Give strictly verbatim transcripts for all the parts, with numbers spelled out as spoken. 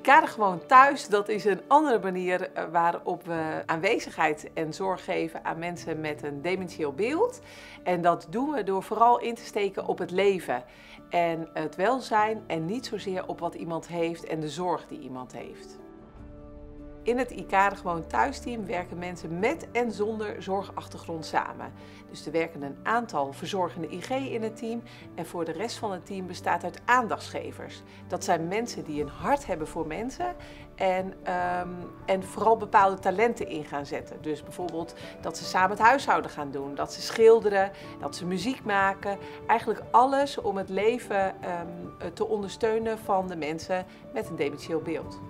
ICARE Gewoon Thuis, dat is een andere manier waarop we aanwezigheid en zorg geven aan mensen met een dementieel beeld. En dat doen we door vooral in te steken op het leven en het welzijn en niet zozeer op wat iemand heeft en de zorg die iemand heeft. In het ICARE Gewoon Thuis team werken mensen met en zonder zorgachtergrond samen. Dus er werken een aantal verzorgende I G in het team en voor de rest van het team bestaat uit aandachtsgevers. Dat zijn mensen die een hart hebben voor mensen en, um, en vooral bepaalde talenten in gaan zetten. Dus bijvoorbeeld dat ze samen het huishouden gaan doen, dat ze schilderen, dat ze muziek maken. Eigenlijk alles om het leven um, te ondersteunen van de mensen met een dementieel beeld.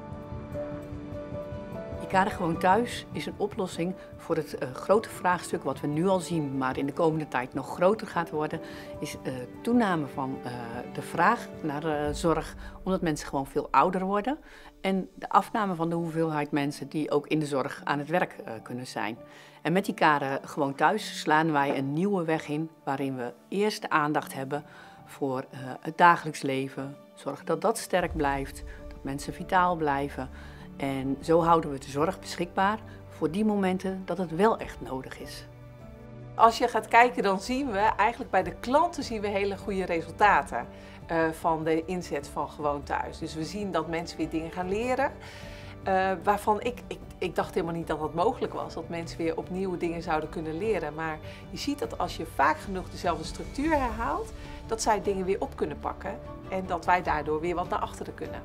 ICARE Gewoon Thuis is een oplossing voor het uh, grote vraagstuk wat we nu al zien, maar in de komende tijd nog groter gaat worden, is uh, toename van uh, de vraag naar uh, zorg, omdat mensen gewoon veel ouder worden en de afname van de hoeveelheid mensen die ook in de zorg aan het werk uh, kunnen zijn. En met ICARE Gewoon Thuis slaan wij een nieuwe weg in waarin we eerst de aandacht hebben voor uh, het dagelijks leven, zorgen dat dat sterk blijft, dat mensen vitaal blijven. En zo houden we de zorg beschikbaar voor die momenten dat het wel echt nodig is. Als je gaat kijken, dan zien we eigenlijk bij de klanten zien we hele goede resultaten uh, van de inzet van Gewoon Thuis. Dus we zien dat mensen weer dingen gaan leren. Uh, waarvan ik, ik, ik dacht helemaal niet dat dat mogelijk was, dat mensen weer opnieuw dingen zouden kunnen leren. Maar je ziet dat als je vaak genoeg dezelfde structuur herhaalt, dat zij dingen weer op kunnen pakken en dat wij daardoor weer wat naar achteren kunnen.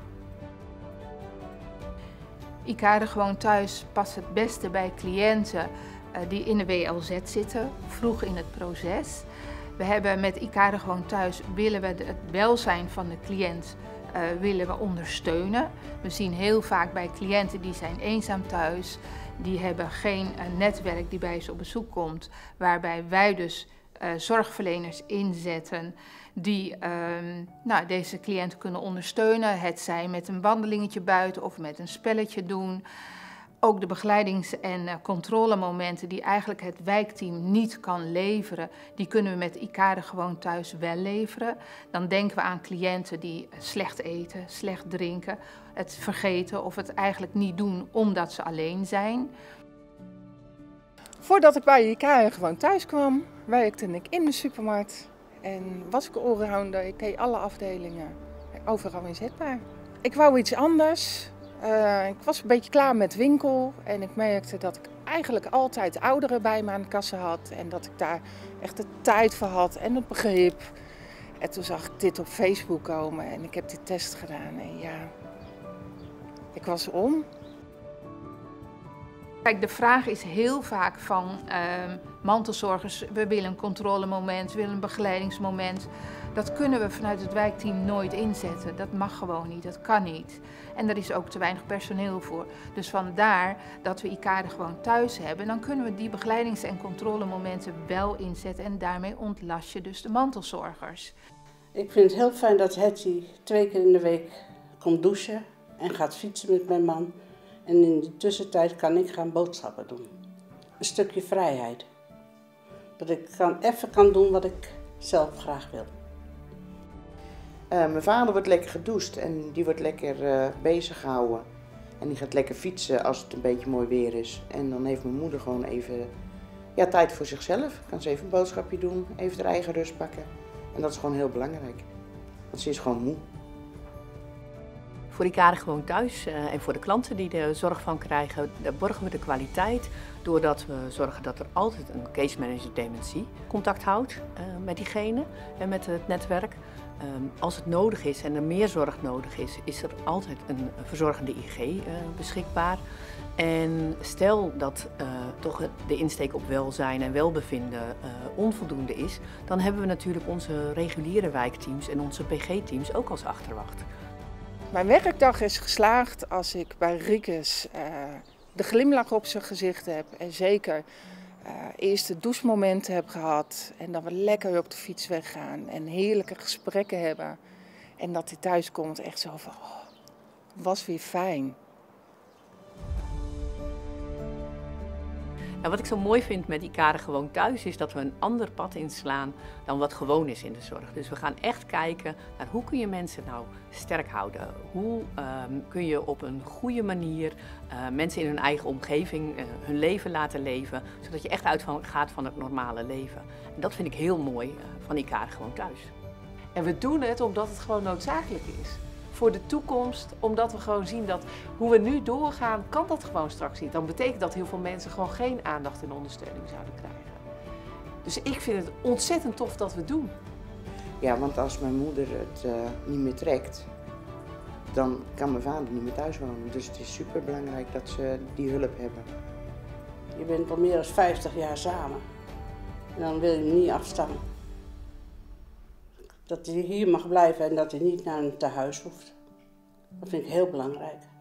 ICARE Gewoon Thuis past het beste bij cliënten uh, die in de W L Z zitten, vroeg in het proces. We hebben met ICARE Gewoon Thuis willen we het welzijn van de cliënt uh, willen we ondersteunen. We zien heel vaak bij cliënten die zijn eenzaam thuis, die hebben geen uh, netwerk die bij ze op bezoek komt, waarbij wij dus uh, zorgverleners inzetten die uh, nou, deze cliënten kunnen ondersteunen. Het zij met een wandelingetje buiten of met een spelletje doen. Ook de begeleidings- en uh, controlemomenten die eigenlijk het wijkteam niet kan leveren, die kunnen we met ICARE Gewoon Thuis wel leveren. Dan denken we aan cliënten die slecht eten, slecht drinken, het vergeten of het eigenlijk niet doen omdat ze alleen zijn. Voordat ik bij ICARE Gewoon Thuis kwam, werkte ik in de supermarkt. En was ik allrounder, ik deed alle afdelingen, overal inzetbaar. Ik wou iets anders. Uh, ik was een beetje klaar met winkel en ik merkte dat ik eigenlijk altijd ouderen bij me aan de kassa had. En dat ik daar echt de tijd voor had en het begrip. En toen zag ik dit op Facebook komen en ik heb die test gedaan en ja, ik was om. Kijk, de vraag is heel vaak van uh, mantelzorgers, we willen een controlemoment, we willen een begeleidingsmoment. Dat kunnen we vanuit het wijkteam nooit inzetten. Dat mag gewoon niet, dat kan niet. En er is ook te weinig personeel voor. Dus vandaar dat we ICARE Gewoon Thuis hebben. Dan kunnen we die begeleidings- en controlemomenten wel inzetten en daarmee ontlast je dus de mantelzorgers. Ik vind het heel fijn dat Hetty twee keer in de week komt douchen en gaat fietsen met mijn man. En in de tussentijd kan ik gaan boodschappen doen. Een stukje vrijheid. Dat ik kan, even kan doen wat ik zelf graag wil. Uh, mijn vader wordt lekker gedoucht en die wordt lekker uh, bezig gehouden. En die gaat lekker fietsen als het een beetje mooi weer is. En dan heeft mijn moeder gewoon even ja, tijd voor zichzelf. Kan ze even een boodschapje doen, even haar eigen rust pakken. En dat is gewoon heel belangrijk. Want ze is gewoon moe. Voor ICARE Gewoon Thuis uh, en voor de klanten die de zorg van krijgen, borgen we de kwaliteit doordat we zorgen dat er altijd een case manager dementie contact houdt uh, met diegene en met het netwerk. Um, als het nodig is en er meer zorg nodig is, is er altijd een verzorgende I G uh, beschikbaar. En stel dat uh, toch de insteek op welzijn en welbevinden uh, onvoldoende is, dan hebben we natuurlijk onze reguliere wijkteams en onze P G-teams ook als achterwacht. Mijn werkdag is geslaagd als ik bij Riekes uh, de glimlach op zijn gezicht heb en zeker uh, eerst de douchemomenten heb gehad en dat we lekker op de fiets weggaan en heerlijke gesprekken hebben. En dat hij thuis komt echt zo van, oh, was weer fijn. En wat ik zo mooi vind met Icare Gewoon Thuis is dat we een ander pad inslaan dan wat gewoon is in de zorg. Dus we gaan echt kijken naar hoe kun je mensen nou sterk houden? Hoe um, kun je op een goede manier uh, mensen in hun eigen omgeving uh, hun leven laten leven, zodat je echt uitgaat van het normale leven. En dat vind ik heel mooi uh, van Icare Gewoon Thuis. En we doen het omdat het gewoon noodzakelijk is. Voor de toekomst, omdat we gewoon zien dat hoe we nu doorgaan, kan dat gewoon straks niet. Dan betekent dat heel veel mensen gewoon geen aandacht en ondersteuning zouden krijgen. Dus ik vind het ontzettend tof dat we het doen. Ja, want als mijn moeder het uh, niet meer trekt, dan kan mijn vader niet meer thuis wonen. Dus het is super belangrijk dat ze die hulp hebben. Je bent al meer dan vijftig jaar samen. En dan wil je hem niet afstaan. Dat hij hier mag blijven en dat hij niet naar een tehuis hoeft. Dat vind ik heel belangrijk.